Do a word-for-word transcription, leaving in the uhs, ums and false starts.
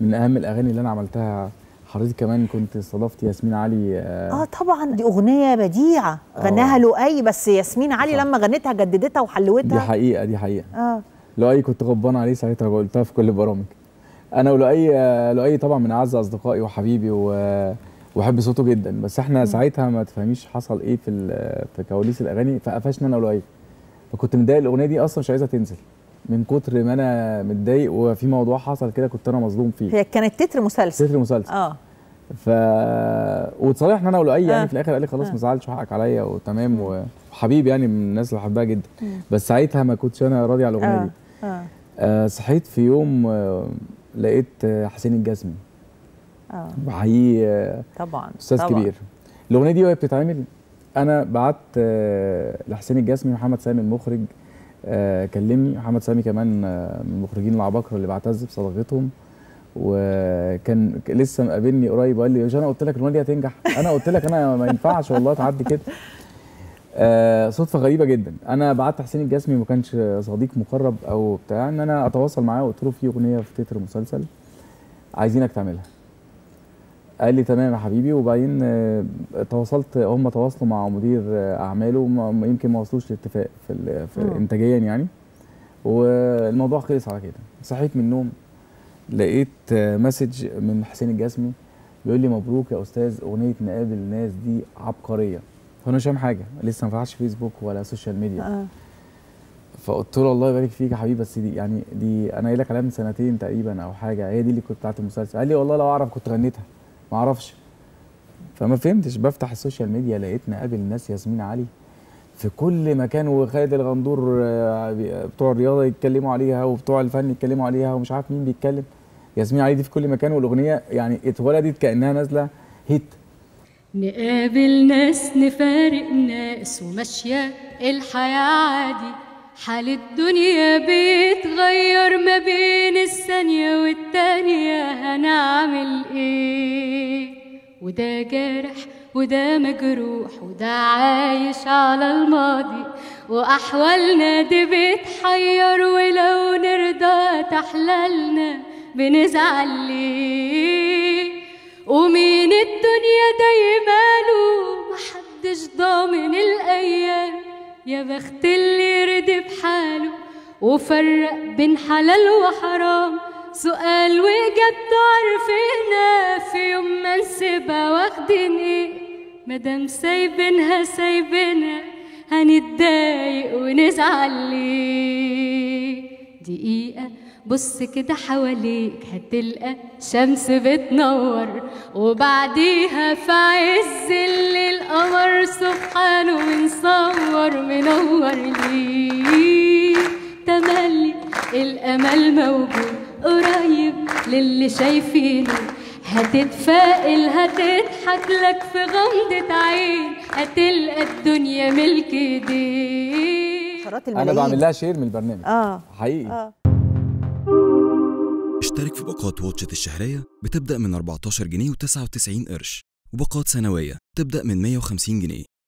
من اهم الاغاني اللي انا عملتها. حضرتك كمان كنت استضفت ياسمين علي. اه, آه طبعا دي اغنيه بديعه غناها لؤي، بس ياسمين علي صح. لما غنتها جددتها وحلوتها. دي حقيقه دي حقيقه. اه لؤي كنت غضبان عليه ساعتها، قلتها في كل البرامج. انا ولؤي، لؤي طبعا من اعز اصدقائي وحبيبي وبحب صوته جدا، بس احنا م. ساعتها ما تفهميش حصل ايه في في كواليس الاغاني، فقفشنا انا ولؤي، فكنت متضايق. الاغنيه دي اصلا مش عايزه تنزل من كتر ما انا متضايق، وفي موضوع حصل كده كنت انا مظلوم فيه. هي كانت تتر مسلسل تتر مسلسل اه ف واتصالحنا انا ولؤي يعني. آه. في الاخر قال لي خلاص ما تزعلش وحقك عليا وتمام، وحبيبي يعني من الناس اللي بحبها جدا. م. بس ساعتها ما كنتش انا راضي على الاغنيه آه. دي. آه. آه صحيت في يوم آه لقيت آه حسين الجسمي. اه بحييه آه طبعا استاذ طبعا. كبير. الاغنيه دي وهي بتتعمل انا بعت آه لحسين الجسمي، محمد سامي المخرج آه كلمني. محمد سامي كمان آه من المخرجين العباقرة اللي بعتز بصداقتهم، وكان لسه مقابلني قريب وقال لي مش انا قلت لك الاغنيه دي هتنجح؟ انا قلت لك انا ما ينفعش والله تعدي كده. آه صدفه غريبه جدا، انا بعت حسين الجسمي، ما كانش صديق مقرب او بتاع، ان انا اتواصل معاه وقلت له في اغنيه في تتر مسلسل عايزينك تعملها. قال لي تمام يا حبيبي. وبعدين آه تواصلت، هم تواصلوا مع مدير آه اعماله، يمكن ما وصلوش لاتفاق في, في انتاجيا يعني، والموضوع خلص على كده. صحيت من النوم لقيت مسج من حسين الجسمي بيقول لي مبروك يا استاذ، اغنيه نقابل الناس دي عبقريه. فانا مش فاهم حاجه، لسه ما فتحتش فيسبوك ولا سوشيال ميديا. آه. فقلت له الله يبارك فيك يا حبيبي، بس دي يعني دي انا قايل لك عليها من سنتين تقريبا او حاجه، هي دي اللي كنت بتاعت المسلسل. قال لي والله لو اعرف كنت غنيتها. ما اعرفش. فما فهمتش، بفتح السوشيال ميديا لقيت نقابل الناس ياسمين علي في كل مكان، وخالد الغندور بتوع الرياضه يتكلموا عليها وبتوع الفن يتكلموا عليها ومش عارف مين بيتكلم. ياسمين علي دي في كل مكان، والاغنيه يعني اتولدت كانها نازله هيت. نقابل ناس نفارق ناس وماشيه الحياه عادي، حال الدنيا بيتغير ما بين الثانيه والتانيه، هنعمل ايه؟ وده جارح وده مجروح وده عايش على الماضي، وأحوالنا دي بتحير، ولو نرضى تحلالنا بنزعل ليه؟ ومين الدنيا دايماله محدش ضامن الأيام، يا بخت اللي يرضي بحاله وفرق بين حلال وحرام. سؤال وإجابته عارفينها، في يوم ما نسيبها واخدين ايه؟ مادام سايبينها سايبينها هنتضايق ونزعل ليه؟ دقيقة بص كده حواليك هتلقى شمس بتنور، وبعديها في عز الليل قمر سبحانه منصور منور ليه. تملي الأمل موجود قريب للي شايفينه، هتتفائل هتضحك لك في غمضة عين، هتلقى الدنيا ملك ايديك. انا بعمل لها شير من البرنامج. اه حقيقي. آه. اشترك في باقات واتشت الشهرية بتبدأ من أربعتاشر جنيه وتسعة وتسعين قرش، وباقات سنوية تبدأ من مية وخمسين جنيه.